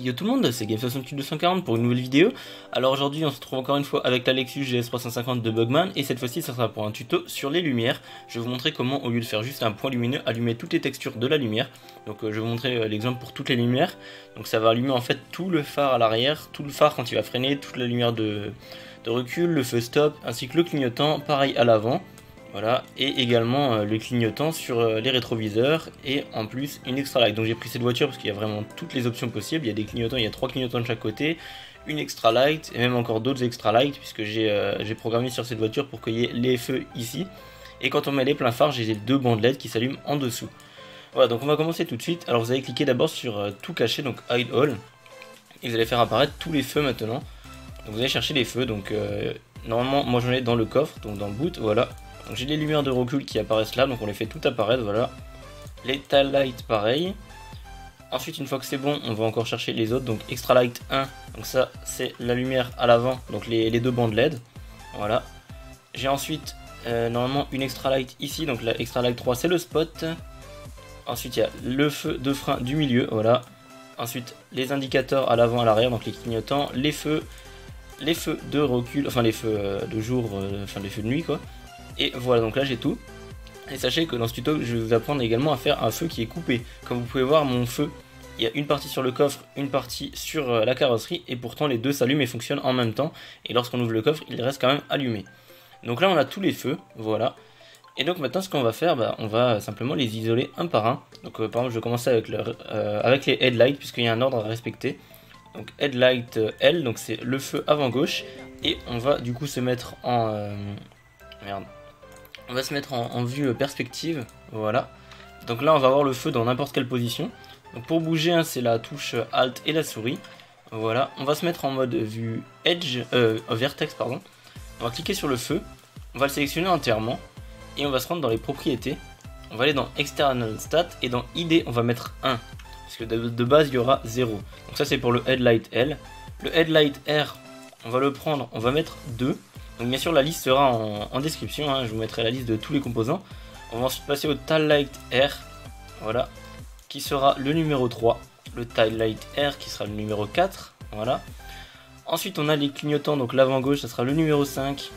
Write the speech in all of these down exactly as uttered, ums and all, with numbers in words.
Yo tout le monde, c'est Game soixante-huit deux cent quarante pour une nouvelle vidéo. Alors aujourd'hui on se retrouve encore une fois avec la Lexus G S trois cent cinquante de Bugman et cette fois-ci ça sera pour un tuto sur les lumières. Je vais vous montrer comment au lieu de faire juste un point lumineux, allumer toutes les textures de la lumière. Donc euh, je vais vous montrer euh, l'exemple pour toutes les lumières. Donc ça va allumer en fait tout le phare à l'arrière, tout le phare quand il va freiner, toute la lumière de, de recul, le feu stop ainsi que le clignotant, pareil à l'avant. Voilà, et également euh, le clignotant sur euh, les rétroviseurs et en plus une extra light. Donc j'ai pris cette voiture parce qu'il y a vraiment toutes les options possibles. Il y a des clignotants, il y a trois clignotants de chaque côté, une extra light et même encore d'autres extra light puisque j'ai euh, j'ai programmé sur cette voiture pour qu'il y ait les feux ici. Et quand on met les pleins phares, j'ai les deux bandes L E D qui s'allument en dessous. Voilà, donc on va commencer tout de suite. Alors vous allez cliquer d'abord sur euh, tout cacher, donc hide all, et vous allez faire apparaître tous les feux maintenant. Donc vous allez chercher les feux, donc euh, normalement moi j'en ai dans le coffre, donc dans boot, voilà. Donc j'ai les lumières de recul qui apparaissent là, donc on les fait tout apparaître, voilà. Les tail lights pareil. Ensuite une fois que c'est bon, on va encore chercher les autres, donc extra light un, donc ça c'est la lumière à l'avant, donc les, les deux bandes L E D, voilà. J'ai ensuite euh, normalement une extra light ici, donc la extra light trois c'est le spot. Ensuite il y a le feu de frein du milieu, voilà. Ensuite les indicateurs à l'avant, à l'arrière, donc les clignotants, les feux, les feux de recul, enfin les feux de jour, euh, enfin les feux de nuit quoi. Et voilà, donc là j'ai tout. Et sachez que dans ce tuto, je vais vous apprendre également à faire un feu qui est coupé. Comme vous pouvez voir, mon feu, il y a une partie sur le coffre, une partie sur la carrosserie, et pourtant les deux s'allument et fonctionnent en même temps. Et lorsqu'on ouvre le coffre, il reste quand même allumé. Donc là on a tous les feux, voilà. Et donc maintenant ce qu'on va faire, bah, on va simplement les isoler un par un. Donc euh, par exemple je vais commencer avec, le, euh, avec les headlights, puisqu'il y a un ordre à respecter. Donc headlight L, donc c'est le feu avant gauche. Et on va du coup se mettre en... Euh, merde. On va se mettre en, en vue perspective, voilà. Donc là on va avoir le feu dans n'importe quelle position. Donc pour bouger, hein, c'est la touche Alt et la souris. Voilà, on va se mettre en mode vue Edge, euh, Vertex pardon. On va cliquer sur le feu, on va le sélectionner entièrement et on va se rendre dans les propriétés. On va aller dans External Stat et dans I D on va mettre un. Parce que de, de base il y aura zéro. Donc ça c'est pour le Headlight L. Le Headlight R, on va le prendre, on va mettre deux. Donc bien sûr la liste sera en, en description, hein, je vous mettrai la liste de tous les composants. On va ensuite passer au Tail Light R, voilà, qui sera le numéro trois. Le Tail Light R qui sera le numéro quatre, voilà. Ensuite on a les clignotants, donc l'avant gauche ça sera le numéro cinq.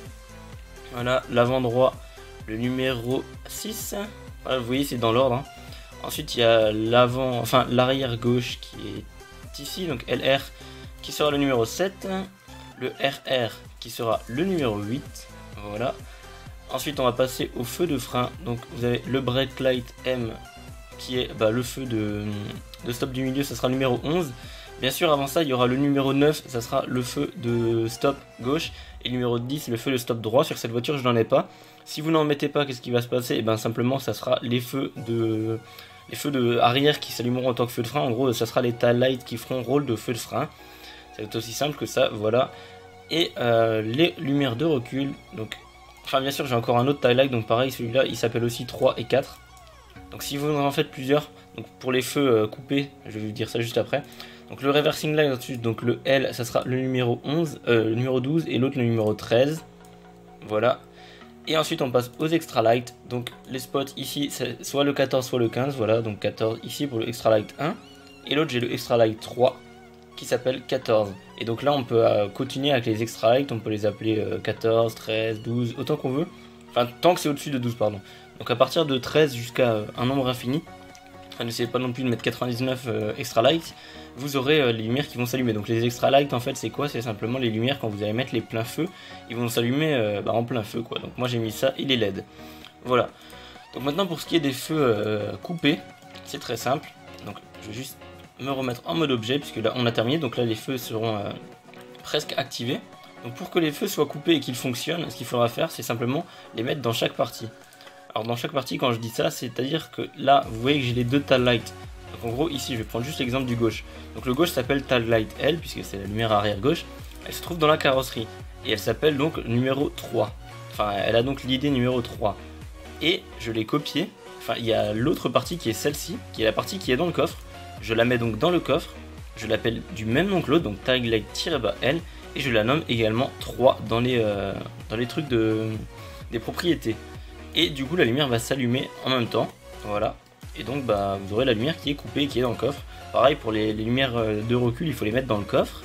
Voilà, l'avant droit le numéro six. Voilà, vous voyez c'est dans l'ordre. Hein. Ensuite il y a l'avant, enfin l'arrière gauche qui est ici, donc L R qui sera le numéro sept. Le R R qui sera le numéro huit, voilà. Ensuite on va passer au feu de frein, donc vous avez le brake light M qui est bah, le feu de, de stop du milieu, ça sera le numéro onze. Bien sûr avant ça il y aura le numéro neuf, ça sera le feu de stop gauche, et le numéro dix le feu de stop droit. Sur cette voiture je n'en ai pas. Si vous n'en mettez pas, qu'est-ce qui va se passer? Et ben simplement ça sera les feux de les feux de arrière qui s'allumeront en tant que feu de frein. En gros ça sera les tail lights qui feront rôle de feu de frein. C'est aussi simple que ça, voilà. Et euh, les lumières de recul, donc, enfin bien sûr j'ai encore un autre tail light, donc pareil celui-là il s'appelle aussi trois et quatre. Donc si vous en faites plusieurs, donc pour les feux euh, coupés, je vais vous dire ça juste après. Donc le reversing light ensuite, donc le L ça sera le numéro onze, euh, le numéro douze et l'autre le numéro treize. Voilà. Et ensuite on passe aux extra light, donc les spots ici c'est soit le quatorze soit le quinze, voilà, donc quatorze ici pour le extra light un. Et l'autre j'ai le extra light trois qui s'appelle quatorze. Et donc là on peut euh, continuer avec les extra light, on peut les appeler euh, quatorze, treize, douze, autant qu'on veut. Enfin tant que c'est au-dessus de douze pardon. Donc à partir de treize jusqu'à euh, un nombre infini, enfin, n'essayez pas non plus de mettre quatre-vingt-dix-neuf euh, extra light, vous aurez euh, les lumières qui vont s'allumer. Donc les extra light en fait c'est quoi? C'est simplement les lumières quand vous allez mettre les pleins feux, ils vont s'allumer euh, bah, en plein feu quoi. Donc moi j'ai mis ça et les L E D. Voilà. Donc maintenant pour ce qui est des feux euh, coupés, c'est très simple. Donc je vais juste me remettre en mode objet puisque là on a terminé, donc là les feux seront euh, presque activés. Donc pour que les feux soient coupés et qu'ils fonctionnent, ce qu'il faudra faire c'est simplement les mettre dans chaque partie. Alors dans chaque partie quand je dis ça, c'est à dire que là vous voyez que j'ai les deux tail light. Donc en gros ici je vais prendre juste l'exemple du gauche. Donc le gauche s'appelle tail light L puisque c'est la lumière arrière gauche. Elle se trouve dans la carrosserie et elle s'appelle donc numéro trois. Enfin elle a donc l'idée numéro trois. Et je l'ai copié. Enfin il y a l'autre partie qui est celle-ci, qui est la partie qui est dans le coffre. Je la mets donc dans le coffre, je l'appelle du même nom que l'autre, donc tail light-L, et je la nomme également trois dans les, euh, dans les trucs de, des propriétés. Et du coup la lumière va s'allumer en même temps, voilà. et donc bah, vous aurez la lumière qui est coupée, qui est dans le coffre. Pareil pour les, les lumières de recul, il faut les mettre dans le coffre.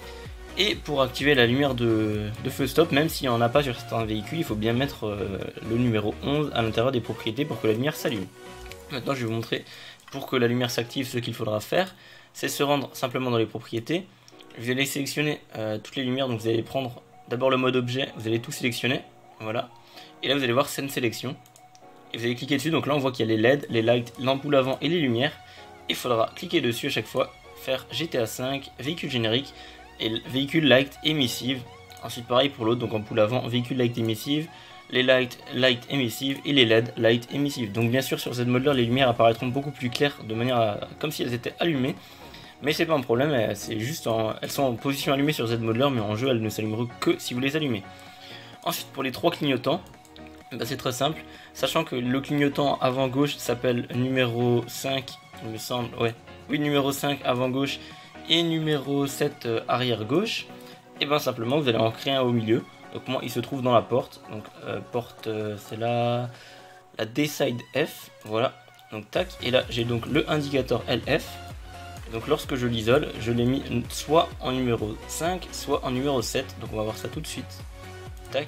Et pour activer la lumière de, de feu stop, même s'il n'y en a pas sur certains véhicules, il faut bien mettre euh, le numéro onze à l'intérieur des propriétés pour que la lumière s'allume. Maintenant je vais vous montrer pour que la lumière s'active ce qu'il faudra faire, c'est se rendre simplement dans les propriétés. Vous allez sélectionner euh, toutes les lumières, donc vous allez prendre d'abord le mode objet, vous allez tout sélectionner, voilà. Et là vous allez voir scène sélection, et vous allez cliquer dessus, donc là on voit qu'il y a les L E D, les lights, l'ampoule avant et les lumières. Il faudra cliquer dessus à chaque fois, faire G T A cinq, véhicule générique, et véhicule light emissive. Ensuite pareil pour l'autre, donc ampoule avant, véhicule light emissive, les light light emissive et les L E D light emissive. Donc bien sûr sur cette mode là les lumières apparaîtront beaucoup plus claires, de manière à, comme si elles étaient allumées. Mais c'est pas un problème, c'est juste en, elles sont en position allumée sur cette mode là, mais en jeu elles ne s'allumeront que si vous les allumez. Ensuite pour les trois clignotants, bah, c'est très simple, sachant que le clignotant avant gauche s'appelle numéro cinq, il me semble, ouais, oui numéro cinq avant gauche et numéro sept euh, arrière gauche, et bien simplement vous allez en créer un au milieu. Donc moi il se trouve dans la porte, donc euh, porte euh, c'est la, la D-side F, voilà, donc tac, et là j'ai donc le indicateur L F. Donc lorsque je l'isole, je l'ai mis soit en numéro cinq, soit en numéro sept. Donc on va voir ça tout de suite. Tac.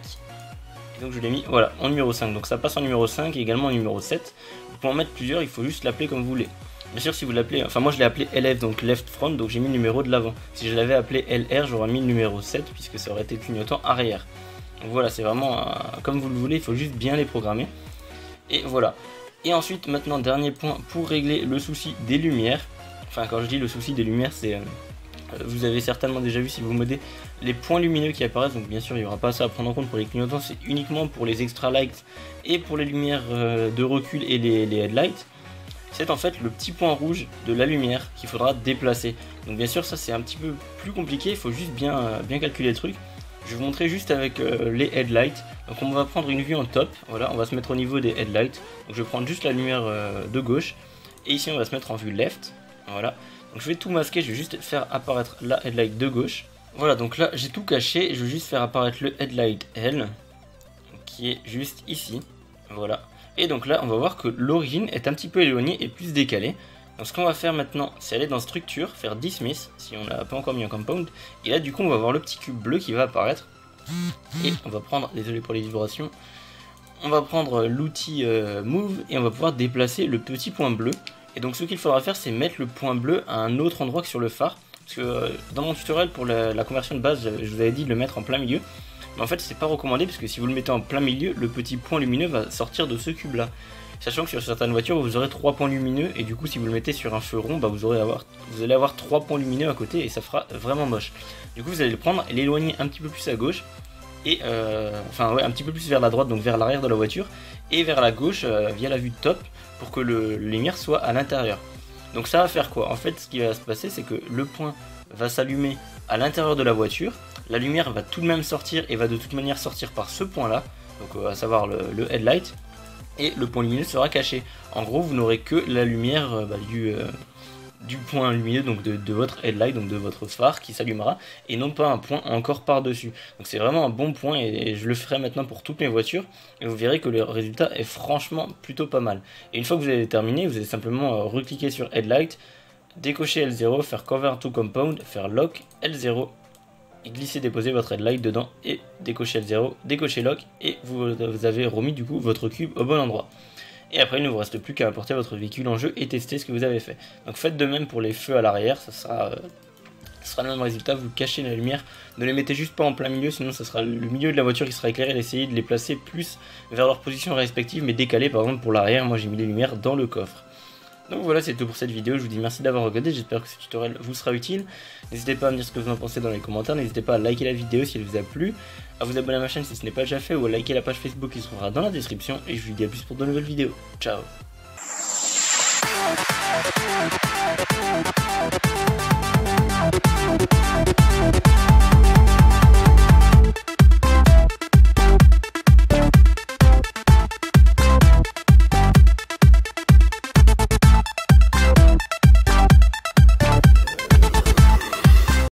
Et donc je l'ai mis voilà, en numéro cinq. Donc ça passe en numéro cinq et également en numéro sept. Vous pouvez en mettre plusieurs, il faut juste l'appeler comme vous voulez. Bien sûr si vous l'appelez, enfin moi je l'ai appelé L F, donc left front, donc j'ai mis le numéro de l'avant. Si je l'avais appelé L R, j'aurais mis le numéro sept puisque ça aurait été le clignotant arrière. Donc voilà, c'est vraiment euh, comme vous le voulez, il faut juste bien les programmer. Et voilà. Et ensuite maintenant dernier point pour régler le souci des lumières. Enfin quand je dis le souci des lumières, c'est... Euh, vous avez certainement déjà vu si vous modez les points lumineux qui apparaissent. Donc bien sûr il n'y aura pas ça à prendre en compte pour les clignotants, c'est uniquement pour les extra lights et pour les lumières euh, de recul et les, les headlights. C'est en fait le petit point rouge de la lumière qu'il faudra déplacer. Donc bien sûr ça c'est un petit peu plus compliqué, il faut juste bien, euh, bien calculer le truc. Je vais vous montrer juste avec euh, les headlights. Donc on va prendre une vue en top, voilà, on va se mettre au niveau des headlights. Donc je vais prendre juste la lumière euh, de gauche. Et ici on va se mettre en vue left. Voilà, donc je vais tout masquer, je vais juste faire apparaître la headlight de gauche. Voilà, donc là j'ai tout caché, je vais juste faire apparaître le headlight L, qui est juste ici. Voilà, et donc là on va voir que l'origine est un petit peu éloignée et plus décalée. Donc ce qu'on va faire maintenant, c'est aller dans structure, faire dismiss, si on n'a pas encore mis en compound. Et là du coup on va voir le petit cube bleu qui va apparaître. Et on va prendre, désolé pour les vibrations, on va prendre l'outil euh, move et on va pouvoir déplacer le petit point bleu. Et donc ce qu'il faudra faire, c'est mettre le point bleu à un autre endroit que sur le phare. Parce que euh, dans mon tutoriel pour la, la conversion de base, je vous avais dit de le mettre en plein milieu. Mais en fait c'est pas recommandé parce que si vous le mettez en plein milieu, le petit point lumineux va sortir de ce cube là. Sachant que sur certaines voitures vous aurez trois points lumineux et du coup si vous le mettez sur un feu rond, bah, vous, aurez avoir, vous allez avoir trois points lumineux à côté et ça fera vraiment moche. Du coup vous allez le prendre et l'éloigner un petit peu plus à gauche. Et euh, enfin ouais, un petit peu plus vers la droite, donc vers l'arrière de la voiture. Et vers la gauche euh, via la vue de top pour que le, la lumière soit à l'intérieur. Donc ça va faire quoi? En fait ce qui va se passer c'est que le point va s'allumer à l'intérieur de la voiture. La lumière va tout de même sortir et va de toute manière sortir par ce point là. Donc euh, à savoir le, le headlight. Et le point lumineux sera caché. En gros vous n'aurez que la lumière euh, bah, du, euh, du point lumineux, donc de, de votre headlight, donc de votre phare qui s'allumera, et non pas un point encore par dessus. Donc c'est vraiment un bon point et, et je le ferai maintenant pour toutes mes voitures et vous verrez que le résultat est franchement plutôt pas mal. Et une fois que vous avez terminé, vous allez simplement euh, recliquer sur headlight, décocher L zéro, faire cover to compound, faire lock L zéro et glisser déposer votre headlight dedans et décocher L zéro, décocher lock et vous, vous avez remis du coup votre cube au bon endroit. Et après il ne vous reste plus qu'à importer votre véhicule en jeu et tester ce que vous avez fait. Donc faites de même pour les feux à l'arrière, ça sera, euh, ça sera le même résultat, vous cachez la lumière, ne les mettez juste pas en plein milieu, sinon ça sera le milieu de la voiture qui sera éclairé, et essayez de les placer plus vers leur position respective, mais décalé. Par exemple pour l'arrière, moi j'ai mis les lumières dans le coffre. Donc voilà, c'est tout pour cette vidéo, je vous dis merci d'avoir regardé, j'espère que ce tutoriel vous sera utile. N'hésitez pas à me dire ce que vous en pensez dans les commentaires, n'hésitez pas à liker la vidéo si elle vous a plu, à vous abonner à ma chaîne si ce n'est pas déjà fait, ou à liker la page Facebook qui se trouvera dans la description, et je vous dis à plus pour de nouvelles vidéos. Ciao. We'll be right back.